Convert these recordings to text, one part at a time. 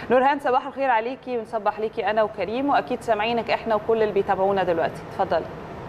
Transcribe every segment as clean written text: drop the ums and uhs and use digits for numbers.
نورهان صباح الخير عليكي، ونصبح ليكي انا وكريم، واكيد سامعينك احنا وكل اللي بيتابعونا دلوقتي. اتفضلي.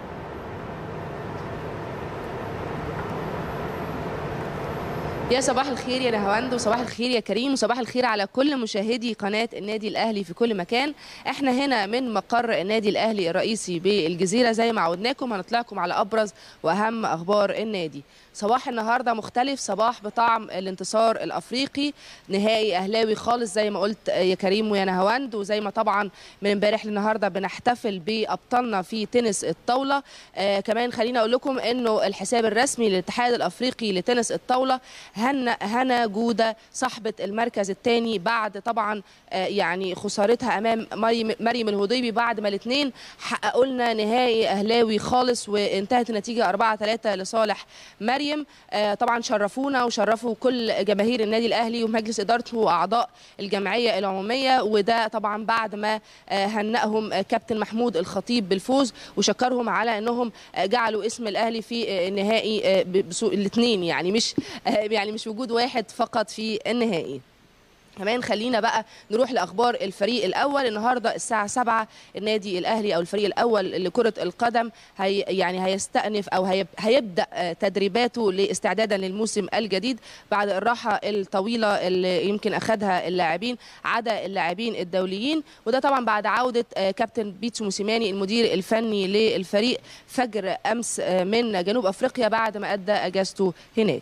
يا صباح الخير يا نهاوند، وصباح الخير يا كريم، وصباح الخير على كل مشاهدي قناة النادي الأهلي في كل مكان. احنا هنا من مقر النادي الأهلي الرئيسي بالجزيرة، زي ما عودناكم هنطلعكم على أبرز وأهم أخبار النادي. صباح النهارده مختلف، صباح بطعم الانتصار الأفريقي، نهائي أهلاوي خالص زي ما قلت يا كريم ويا نهاوند، وزي ما طبعا من امبارح للنهارده بنحتفل بأبطالنا في تنس الطاولة. كمان خليني أقول لكم إنه الحساب الرسمي للاتحاد الأفريقي لتنس الطاولة هنا جودة صاحبة المركز الثاني بعد طبعا يعني خسارتها امام مريم الهضيبي، بعد ما الاثنين حققوا لنا نهائي اهلاوي خالص، وانتهت النتيجه 4-3 لصالح مريم. طبعا شرفونا وشرفوا كل جماهير النادي الاهلي ومجلس ادارته واعضاء الجمعيه العموميه، وده طبعا بعد ما هنأهم كابتن محمود الخطيب بالفوز، وشكرهم على انهم جعلوا اسم الاهلي في النهائي الاثنين، يعني مش وجود واحد فقط في النهائي. كمان خلينا بقى نروح لاخبار الفريق الاول. النهارده الساعه 7 النادي الاهلي او الفريق الاول لكره القدم هيستأنف او هيبدا تدريباته لاستعدادا للموسم الجديد بعد الراحه الطويله اللي يمكن اخذها اللاعبين، عدا اللاعبين الدوليين، وده طبعا بعد عوده كابتن بيتسو موسيماني المدير الفني للفريق فجر امس من جنوب افريقيا بعد ما ادى اجازته هناك.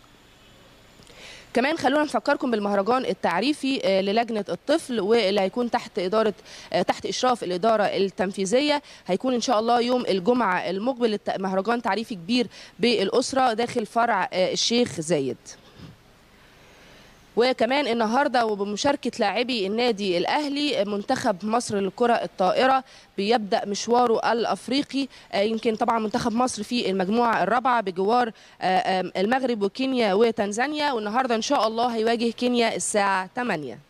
كمان خلونا نفكركم بالمهرجان التعريفي للجنة الطفل، واللي هيكون تحت إشراف الإدارة التنفيذية. هيكون إن شاء الله يوم الجمعة المقبل مهرجان تعريفي كبير بالأسرة داخل فرع الشيخ زايد. وكمان النهارده وبمشاركه لاعبي النادي الاهلي منتخب مصر للكره الطائره بيبدا مشواره الافريقي. يمكن طبعا منتخب مصر في المجموعه الرابعه بجوار المغرب وكينيا وتنزانيا، والنهارده ان شاء الله هيواجه كينيا الساعه 8.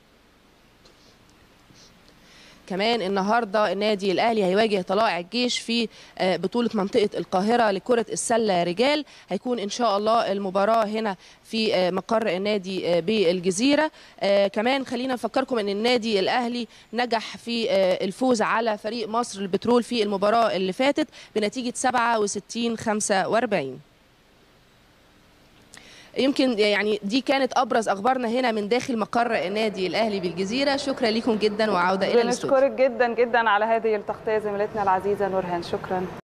كمان النهارده النادي الاهلي هيواجه طلائع الجيش في بطوله منطقه القاهره لكره السله رجال. هيكون ان شاء الله المباراه هنا في مقر النادي بالجزيره. كمان خلينا نفكركم ان النادي الاهلي نجح في الفوز على فريق مصر البترول في المباراه اللي فاتت بنتيجه 67-45. يمكن يعني دي كانت ابرز اخبارنا هنا من داخل مقر النادي الاهلي بالجزيره. شكرا لكم جدا، وعوده الى الاستوديو. بنشكرك جدا جدا على هذه التغطيه زميلتنا العزيزه نورهان، شكرا.